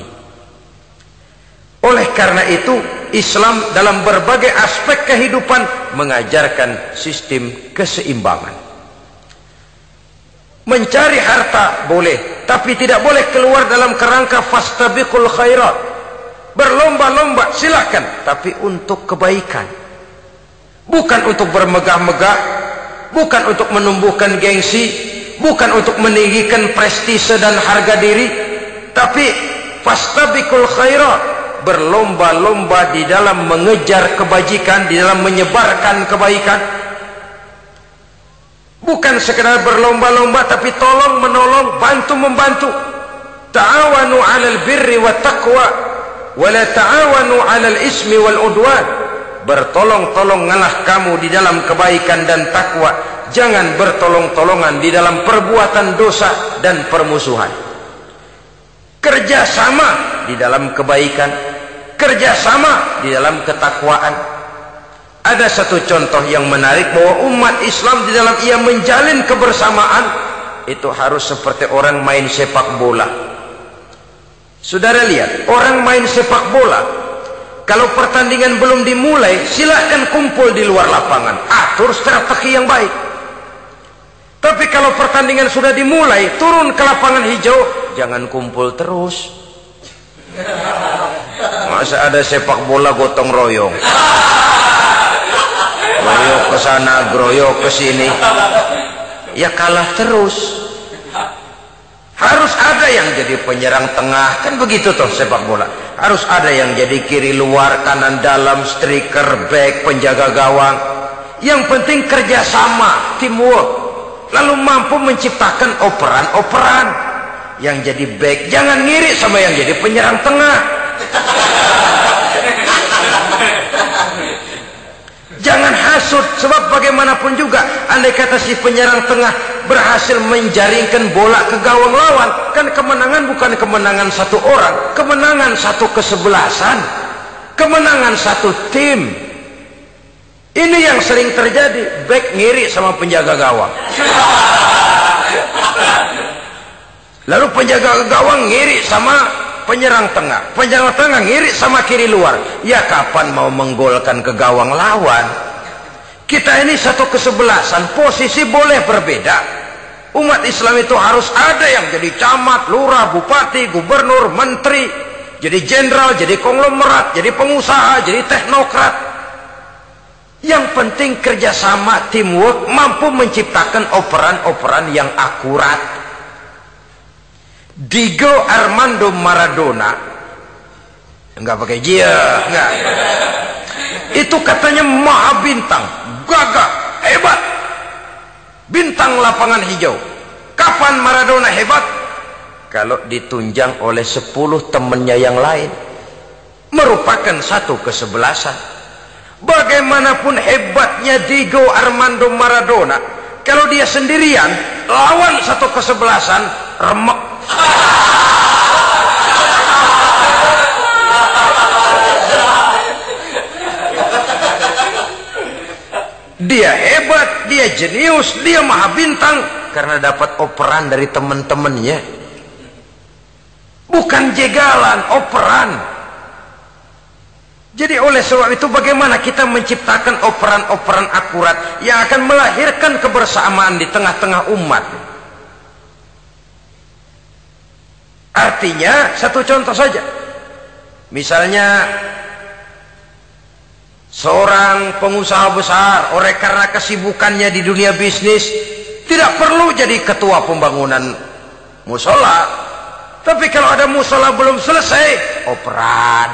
Oleh karena itu, Islam dalam berbagai aspek kehidupan mengajarkan sistem keseimbangan. Mencari harta boleh, tapi tidak boleh keluar dalam kerangka fastabiqul khairat. Berlomba-lomba silahkan, tapi untuk kebaikan, bukan untuk bermegah-megah, bukan untuk menumbuhkan gengsi, bukan untuk meninggikan prestise dan harga diri, tapi fastabiqul khairat, berlomba-lomba di dalam mengejar kebajikan, di dalam menyebarkan kebaikan. Bukan sekedar berlomba-lomba, tapi tolong menolong, bantu membantu. Ta'awanu 'alal birri wat taqwa wa la ta'awanu 'alal ismi wal udwan. Bertolong-tolonganlah kamu di dalam kebaikan dan takwa, jangan bertolong-tolongan di dalam perbuatan dosa dan permusuhan. Kerjasama di dalam kebaikan, kerjasama di dalam ketakwaan. Ada satu contoh yang menarik bahwa umat Islam di dalam ia menjalin kebersamaan itu harus seperti orang main sepak bola. Saudara lihat, orang main sepak bola, kalau pertandingan belum dimulai, silahkan kumpul di luar lapangan, atur strategi yang baik. Tapi kalau pertandingan sudah dimulai, turun ke lapangan hijau, jangan kumpul terus. Masa ada sepak bola gotong royong, groyok ke sana, groyok ke sini, ya kalah terus. Harus ada yang jadi penyerang tengah, kan begitu toh sepak bola. Harus ada yang jadi kiri luar, kanan dalam, striker, back, penjaga gawang. Yang penting kerjasama, teamwork, lalu mampu menciptakan operan-operan. Yang jadi back jangan ngiri sama yang jadi penyerang tengah. Jangan hasut, sebab bagaimanapun juga andai kata si penyerang tengah berhasil menjaringkan bola ke gawang lawan, kan kemenangan bukan kemenangan satu orang, kemenangan satu kesebelasan, kemenangan satu tim. Ini yang sering terjadi, back ngiri sama penjaga gawang, lalu penjaga gawang ngiri sama penyerang tengah, penyerang tengah ngiri sama kiri luar. Ya kapan mau menggolkan ke gawang lawan? Kita ini satu kesebelasan, posisi boleh berbeda. Umat Islam itu harus ada yang jadi camat, lurah, bupati, gubernur, menteri, jadi jenderal, jadi konglomerat, jadi pengusaha, jadi teknokrat. Yang penting kerjasama, teamwork, mampu menciptakan operan-operan yang akurat. Diego Armando Maradona, enggak pakai dia, enggak. Itu katanya maha bintang, gagah, hebat, bintang lapangan hijau. Kapan Maradona hebat? Kalau ditunjang oleh 10 temannya yang lain, merupakan satu kesebelasan. Bagaimanapun hebatnya Diego Armando Maradona, kalau dia sendirian lawan satu kesebelasan, remek. Dia hebat, dia jenius, dia maha bintang karena dapat operan dari teman-temannya. Bukan jegalan, operan. Jadi oleh sebab itu bagaimana kita menciptakan operan-operan akurat yang akan melahirkan kebersamaan di tengah-tengah umat. Artinya satu contoh saja, misalnya seorang pengusaha besar, oleh karena kesibukannya di dunia bisnis, tidak perlu jadi ketua pembangunan musola. Tapi kalau ada musola belum selesai, operan.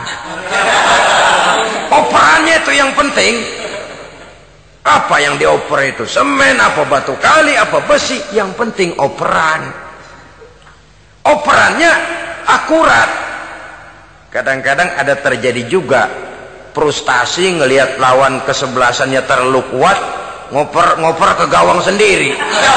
Operannya itu yang penting. Apa yang dioper itu? Semen, apa batu kali, apa besi? Yang penting operan. Operannya akurat. Kadang-kadang ada terjadi juga frustasi ngelihat lawan kesebelasannya terlalu kuat, ngoper ke gawang sendiri,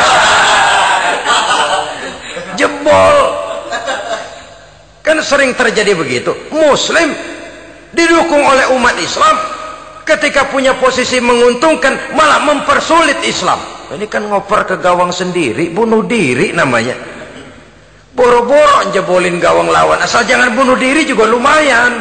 jebol. Kan sering terjadi begitu. Muslim didukung oleh umat Islam, ketika punya posisi menguntungkan malah mempersulit Islam. Ini kan ngoper ke gawang sendiri, bunuh diri namanya. Boro-boro jebolin gawang lawan, asal jangan bunuh diri juga lumayan.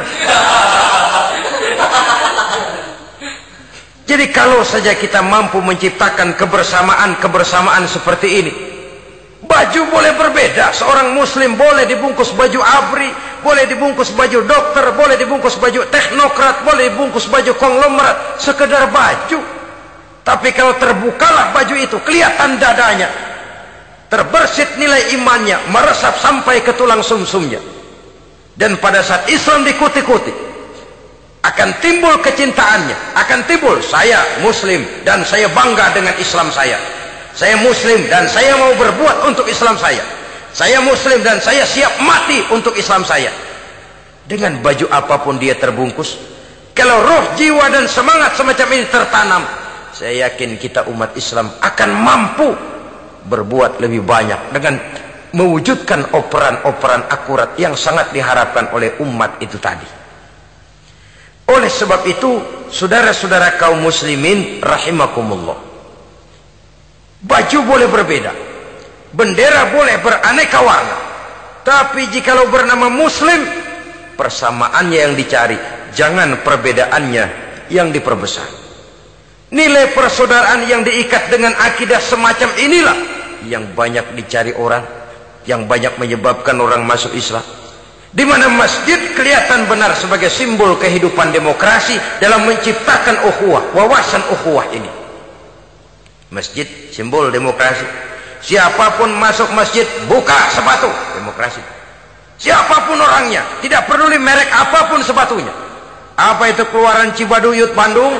Jadi kalau saja kita mampu menciptakan kebersamaan seperti ini, baju boleh berbeda. Seorang muslim boleh dibungkus baju ABRI, boleh dibungkus baju dokter, boleh dibungkus baju teknokrat, boleh dibungkus baju konglomerat, sekedar baju. Tapi kalau terbukalah baju itu, kelihatan dadanya, terbersit nilai imannya, meresap sampai ke tulang sumsumnya. Dan pada saat Islam dikuti-kuti, akan timbul kecintaannya, akan timbul, saya muslim dan saya bangga dengan Islam saya. Saya muslim dan saya mau berbuat untuk Islam saya. Saya muslim dan saya siap mati untuk Islam saya. Dengan baju apapun dia terbungkus, kalau roh, jiwa dan semangat semacam ini tertanam, saya yakin kita umat Islam akan mampu berbuat lebih banyak dengan mewujudkan operan-operan akurat yang sangat diharapkan oleh umat itu tadi. Oleh sebab itu, saudara-saudara kaum muslimin rahimakumullah, baju boleh berbeda, bendera boleh beraneka warna, tapi jikalau bernama muslim, persamaannya yang dicari, jangan perbedaannya yang diperbesar. Nilai persaudaraan yang diikat dengan akidah semacam inilah yang banyak dicari orang, yang banyak menyebabkan orang masuk Islam. Di mana masjid kelihatan benar sebagai simbol kehidupan demokrasi dalam menciptakan ukhuwah, wawasan ukhuwah ini. Masjid simbol demokrasi. Siapapun masuk masjid buka sepatu, demokrasi. Siapapun orangnya, tidak peduli merek apapun sepatunya. Apa itu keluaran Cibaduyut Bandung?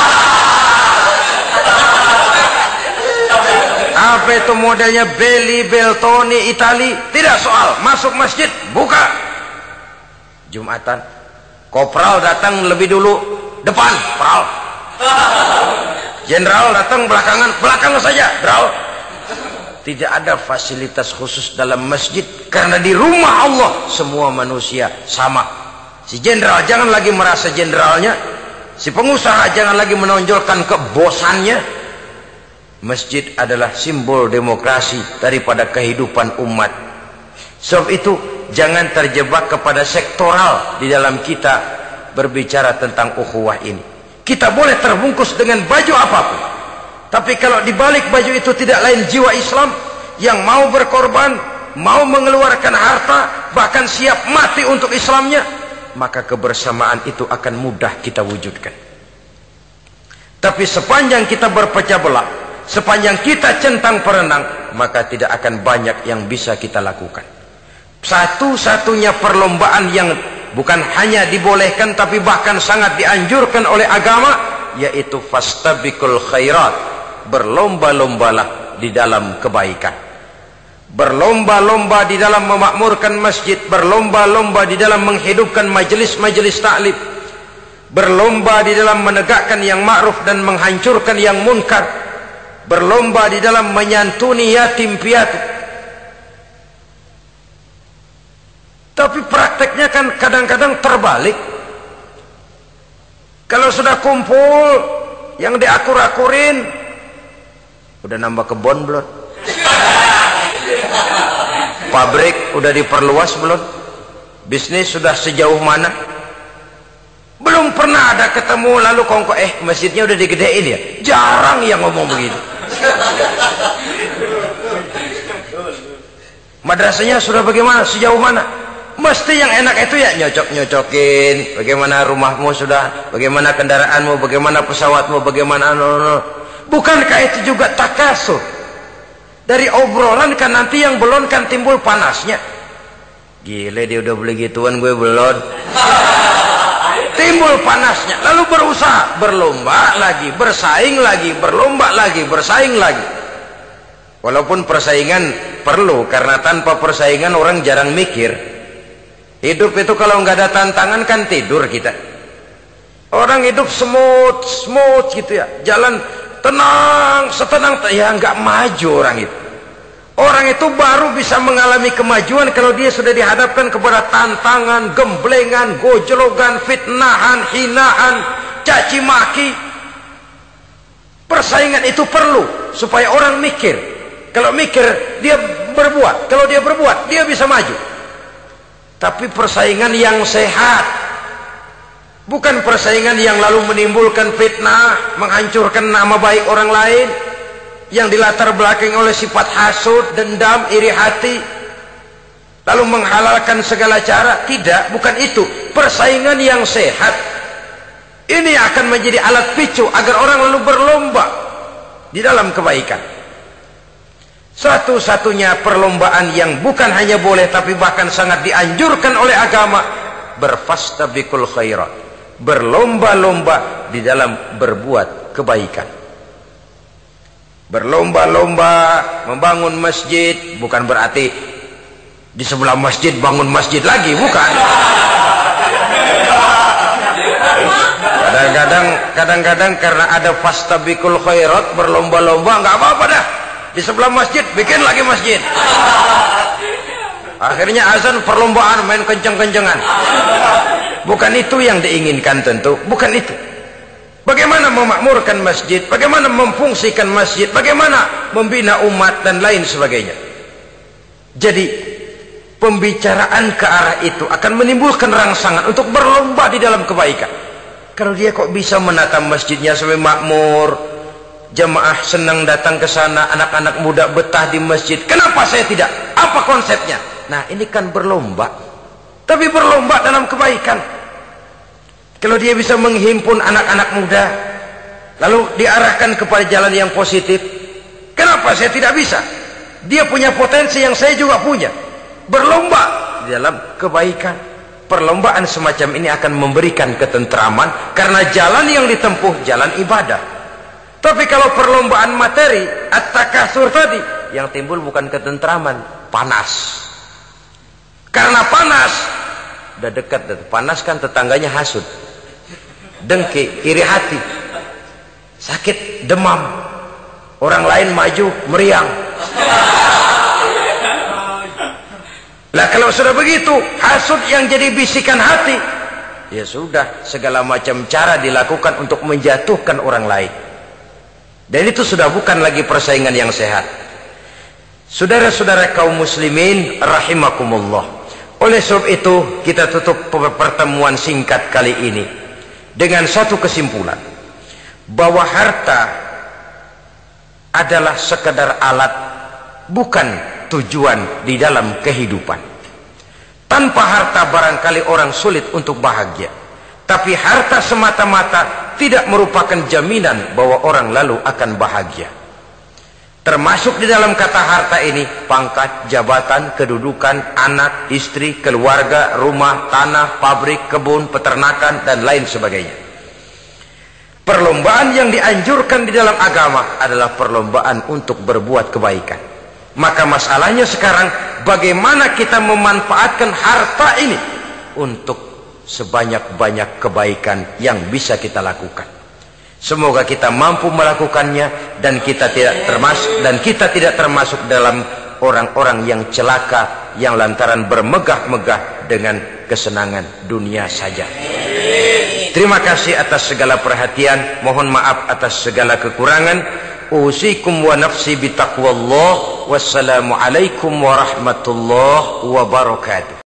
Apa itu modelnya Belli, Beltoni, Itali? Tidak soal, masuk masjid buka. Jumatan, kopral datang lebih dulu depan, pral. Jenderal datang belakang saja, pral. Tidak ada fasilitas khusus dalam masjid, karena di rumah Allah semua manusia sama. Si jenderal jangan lagi merasa jenderalnya, si pengusaha jangan lagi menonjolkan kebosannya. Masjid adalah simbol demokrasi daripada kehidupan umat. Sebab itu jangan terjebak kepada sektoral di dalam kita berbicara tentang ukhuwah ini. Kita boleh terbungkus dengan baju apapun, tapi kalau di balik baju itu tidak lain jiwa Islam yang mau berkorban, mau mengeluarkan harta, bahkan siap mati untuk Islamnya, maka kebersamaan itu akan mudah kita wujudkan. Tapi sepanjang kita berpecah belah, sepanjang kita centang perenang, maka tidak akan banyak yang bisa kita lakukan. Satu-satunya perlombaan yang bukan hanya dibolehkan tapi bahkan sangat dianjurkan oleh agama, yaitu fastabiqul khairat, berlomba-lombalah di dalam kebaikan, berlomba-lomba di dalam memakmurkan masjid, berlomba-lomba di dalam menghidupkan majelis-majelis taklim, berlomba di dalam menegakkan yang ma'ruf dan menghancurkan yang munkar, berlomba di dalam menyantuni yatim piatu. Tapi prakteknya kan kadang-kadang terbalik. Kalau sudah kumpul, yang diakur-akurin, udah nambah kebon belum? Pabrik udah diperluas belum? Bisnis sudah sejauh mana? Belum pernah ada ketemu lalu kongko, masjidnya udah digedein ya? Jarang yang ngomong begitu. Madrasahnya sudah bagaimana? Sejauh mana? Mesti yang enak itu ya nyocok-nyocokin. Bagaimana rumahmu sudah? Bagaimana kendaraanmu? Bagaimana pesawatmu? Bagaimana bukankah itu juga takasur? Dari obrolan kan nanti yang belum kan timbul panasnya. Gile dia udah beli gituan, gue belum. Timbul panasnya, lalu berusaha, berlomba lagi, bersaing lagi, berlomba lagi, bersaing lagi. Walaupun persaingan perlu, karena tanpa persaingan orang jarang mikir. Hidup itu kalau nggak ada tantangan kan tidur kita. Orang hidup smooth gitu ya, jalan tenang, setenang ya nggak maju orang itu. Orang itu baru bisa mengalami kemajuan kalau dia sudah dihadapkan kepada tantangan, gemblengan, gojlogan, fitnahan, hinaan, caci maki. Persaingan itu perlu supaya orang mikir. Kalau mikir dia berbuat, kalau dia berbuat dia bisa maju. Tapi persaingan yang sehat, bukan persaingan yang lalu menimbulkan fitnah, menghancurkan nama baik orang lain, yang dilatar belakangi oleh sifat hasud, dendam, iri hati, lalu menghalalkan segala cara. Tidak, bukan itu. Persaingan yang sehat ini akan menjadi alat picu agar orang lalu berlomba di dalam kebaikan. Satu-satunya perlombaan yang bukan hanya boleh tapi bahkan sangat dianjurkan oleh agama, berfastabiqul khairat, berlomba-lomba di dalam berbuat kebaikan. Berlomba-lomba membangun masjid bukan berarti di sebelah masjid bangun masjid lagi, bukan. Kadang-kadang karena ada fastabiqul khairat, berlomba-lomba, nggak apa-apa dah. Di sebelah masjid bikin lagi masjid. Akhirnya azan perlombaan main kenceng-kencengan. Bukan itu yang diinginkan tentu, bukan itu. Bagaimana memakmurkan masjid, bagaimana memfungsikan masjid, bagaimana membina umat dan lain sebagainya. Jadi pembicaraan ke arah itu akan menimbulkan rangsangan untuk berlomba di dalam kebaikan. Kalau dia kok bisa menata masjidnya sampai makmur, jamaah senang datang ke sana, anak-anak muda betah di masjid, kenapa saya tidak? Apa konsepnya? Nah, ini kan berlomba, tapi berlomba dalam kebaikan. Kalau dia bisa menghimpun anak-anak muda lalu diarahkan kepada jalan yang positif, kenapa saya tidak bisa? Dia punya potensi yang saya juga punya. Berlomba di dalam kebaikan. Perlombaan semacam ini akan memberikan ketentraman karena jalan yang ditempuh jalan ibadah. Tapi kalau perlombaan materi, at-takasur tadi, yang timbul bukan ketentraman, panas. Karena panas, udah dekat, panas kan tetangganya hasut, dengki, iri hati, sakit, demam, orang lain maju, meriang. Lah kalau sudah begitu, hasut yang jadi bisikan hati, ya sudah, segala macam cara dilakukan untuk menjatuhkan orang lain. Dan itu sudah bukan lagi persaingan yang sehat. Saudara-saudara kaum muslimin rahimakumullah. Oleh sebab itu kita tutup pertemuan singkat kali ini dengan satu kesimpulan, bahwa harta adalah sekedar alat, bukan tujuan di dalam kehidupan. Tanpa harta barangkali orang sulit untuk bahagia, tapi harta semata-mata tidak merupakan jaminan bahwa orang lalu akan bahagia. Termasuk di dalam kata harta ini pangkat, jabatan, kedudukan, anak, istri, keluarga, rumah, tanah, pabrik, kebun, peternakan, dan lain sebagainya. Perlombaan yang dianjurkan di dalam agama adalah perlombaan untuk berbuat kebaikan. Maka masalahnya sekarang, bagaimana kita memanfaatkan harta ini untuk sebanyak-banyak kebaikan yang bisa kita lakukan. Semoga kita mampu melakukannya dan kita tidak termasuk dalam orang-orang yang celaka yang lantaran bermegah-megah dengan kesenangan dunia saja. Terima kasih atas segala perhatian, mohon maaf atas segala kekurangan. Usikum wa nafsi bitaqwallah. Wassalamu alaikum warahmatullahi wabarakatuh.